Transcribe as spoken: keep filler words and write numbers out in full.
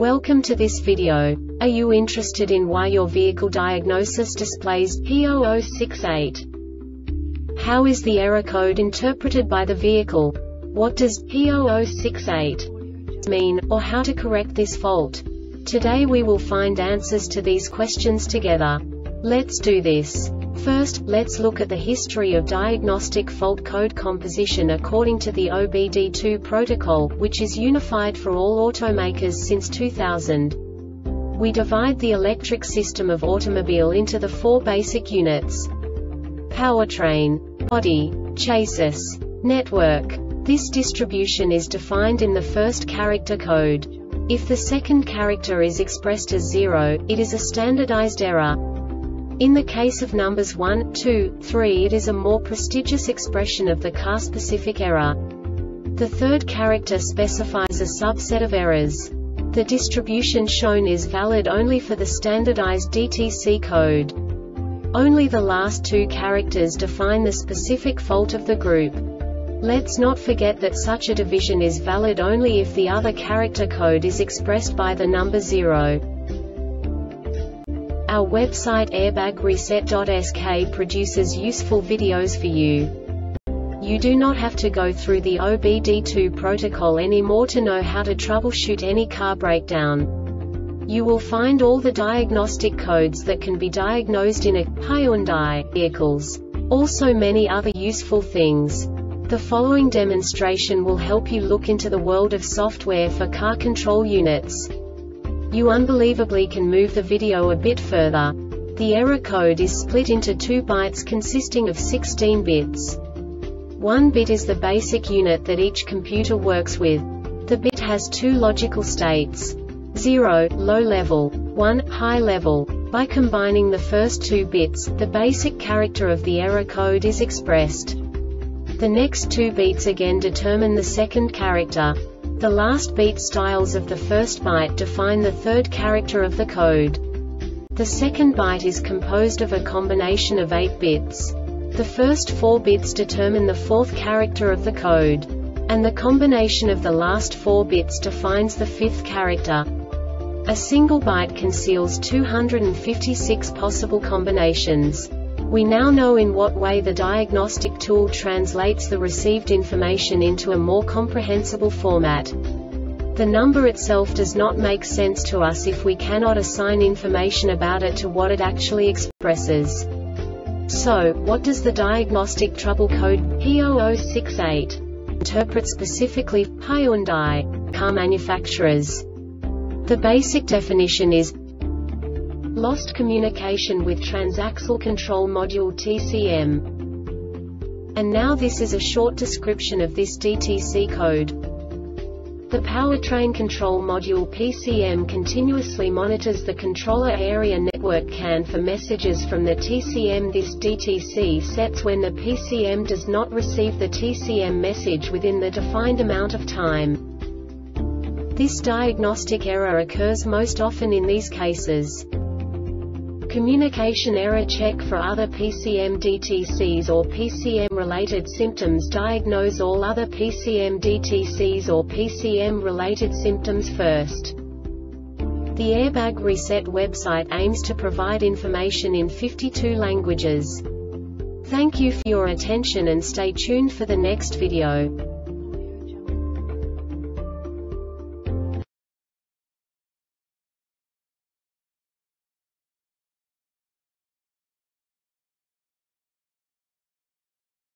Welcome to this video. Are you interested in why your vehicle diagnosis displays P zero zero six eight? How is the error code interpreted by the vehicle? What does P zero zero six eight mean, or how to correct this fault? Today we will find answers to these questions together. Let's do this. First, let's look at the history of diagnostic fault code composition according to the O B D two protocol, which is unified for all automakers since two thousand. We divide the electric system of automobile into the four basic units: powertrain, body, chassis, network. This distribution is defined in the first character code. If the second character is expressed as zero, it is a standardized error. In the case of numbers one, two, three, it is a more prestigious expression of the car-specific error. The third character specifies a subset of errors. The distribution shown is valid only for the standardized D T C code. Only the last two characters define the specific fault of the group. Let's not forget that such a division is valid only if the other character code is expressed by the number zero. Our website airbag reset dot S K produces useful videos for you. You do not have to go through the O B D two protocol anymore to know how to troubleshoot any car breakdown. You will find all the diagnostic codes that can be diagnosed in a Hyundai vehicles. Also many other useful things. The following demonstration will help you look into the world of software for car control units. You unbelievably can move the video a bit further. The error code is split into two bytes consisting of sixteen bits. One bit is the basic unit that each computer works with. The bit has two logical states: zero, low level, one, high level. By combining the first two bits, the basic character of the error code is expressed. The next two beats again determine the second character. The last beat styles of the first byte define the third character of the code. The second byte is composed of a combination of eight bits. The first four bits determine the fourth character of the code. And the combination of the last four bits defines the fifth character. A single byte conceals two hundred fifty-six possible combinations. We now know in what way the diagnostic tool translates the received information into a more comprehensible format. The number itself does not make sense to us if we cannot assign information about it to what it actually expresses. So, what does the diagnostic trouble code P zero zero six eight interpret specifically for Hyundai car manufacturers? The basic definition is lost communication with transaxle control module T C M. And now this is a short description of this D T C code. The powertrain control module P C M continuously monitors the controller area network C A N for messages from the T C M. This D T C sets when the P C M does not receive the T C M message within the defined amount of time. This diagnostic error occurs most often in these cases: communication error, check for other P C M D T Cs or P C M-related symptoms, diagnose all other P C M D T Cs or P C M-related symptoms first. The Airbag Reset website aims to provide information in fifty-two languages. Thank you for your attention and stay tuned for the next video.